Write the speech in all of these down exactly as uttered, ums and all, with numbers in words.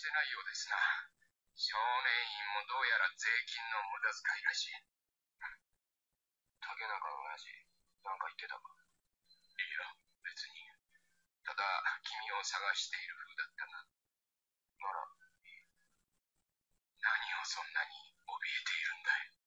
せないようですな。少年院もどうやら税金の無駄遣いらしい。竹中の親父、なんか言ってたか？いや、別に。ただ、君を探している風だったな。なら、何をそんなに怯えているんだい。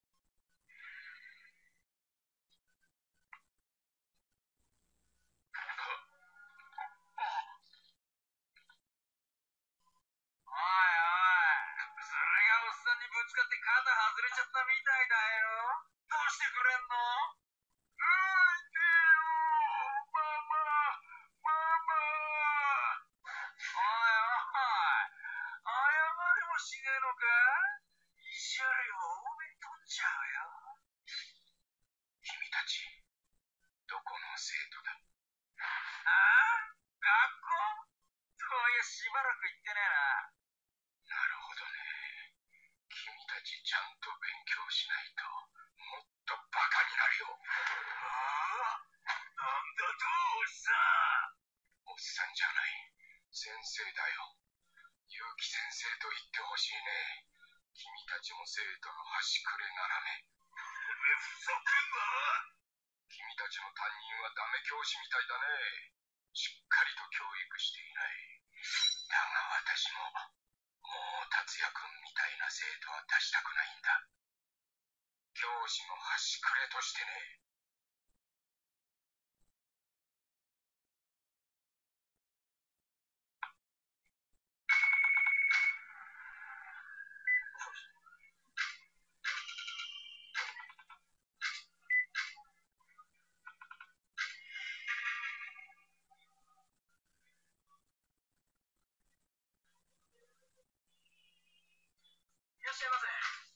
おいおい、それがおっさんにぶつかって肩外れちゃったみたいだよ。どうしてくれんの？うーいてよ、ママ、ママ。おいおい、謝りもしねえのか？慰謝料多めに取っちゃうよ。 君たち、どこの生徒だ？ ああ？学校？そういや、しばらく行ってねえな。 なるほどね。君たちちゃんと勉強しないと、もっとバカになるよ。 ああ？なんだと、おっさん。 おっさんじゃない。先生だよ。結城先生と言ってほしいね。君たちも生徒の端くれ斜め。 ふざけんな。 君たちの担任はダメ教師みたいだね。しっかりと教育していない。だが私も、もう達也君みたいな生徒は出したくないんだ。教師の端くれとしてね。 いらっしゃいませ。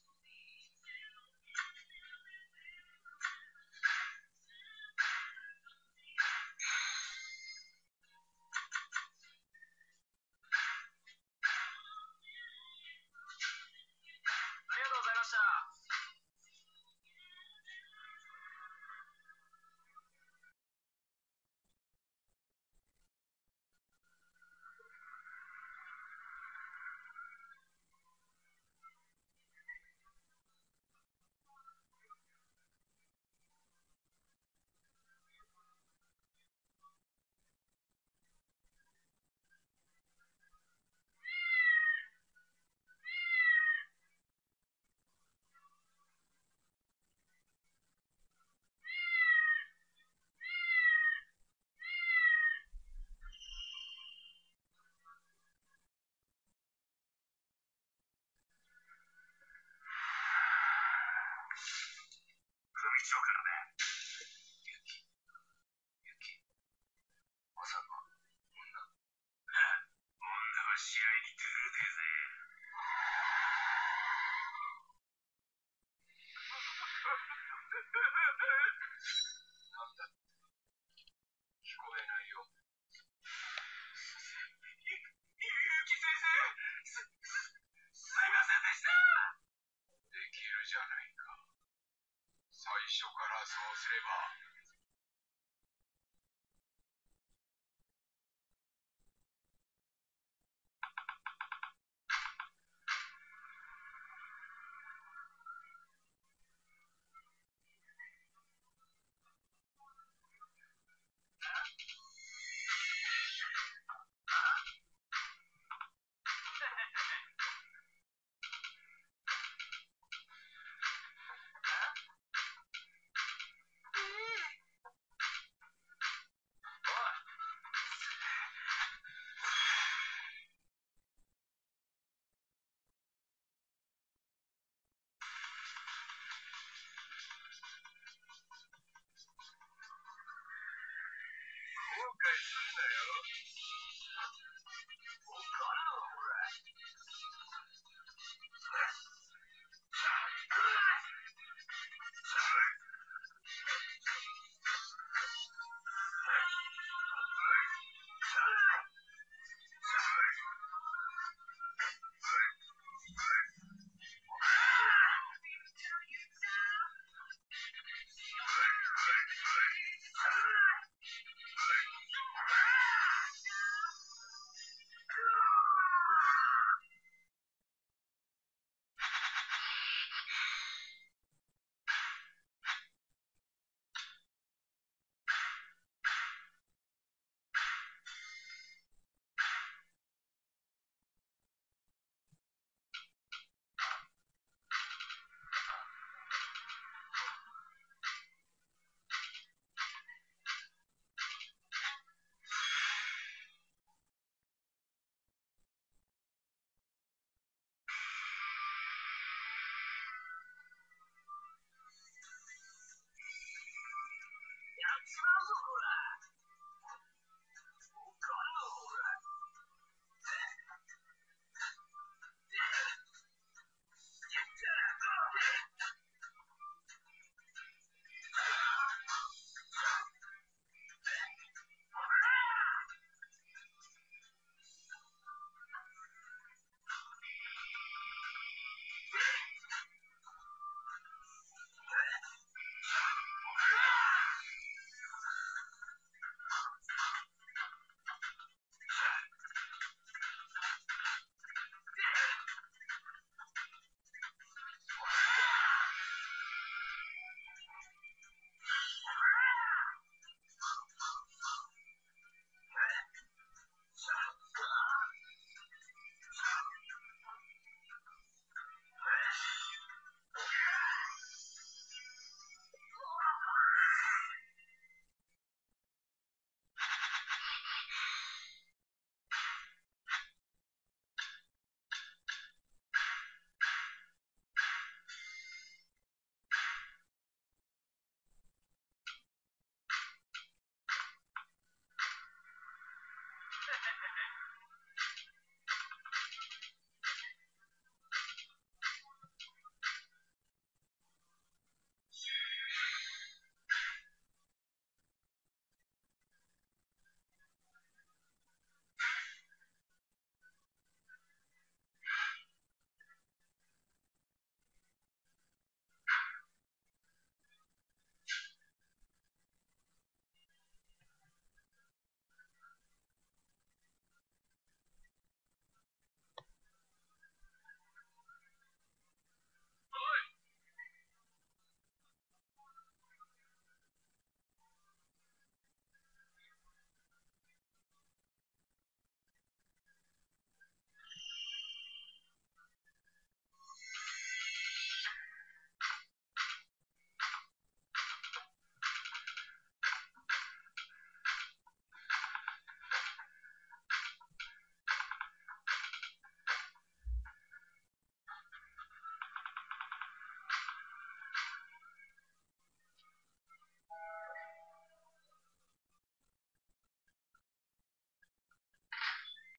ありがとうございました。組長からね。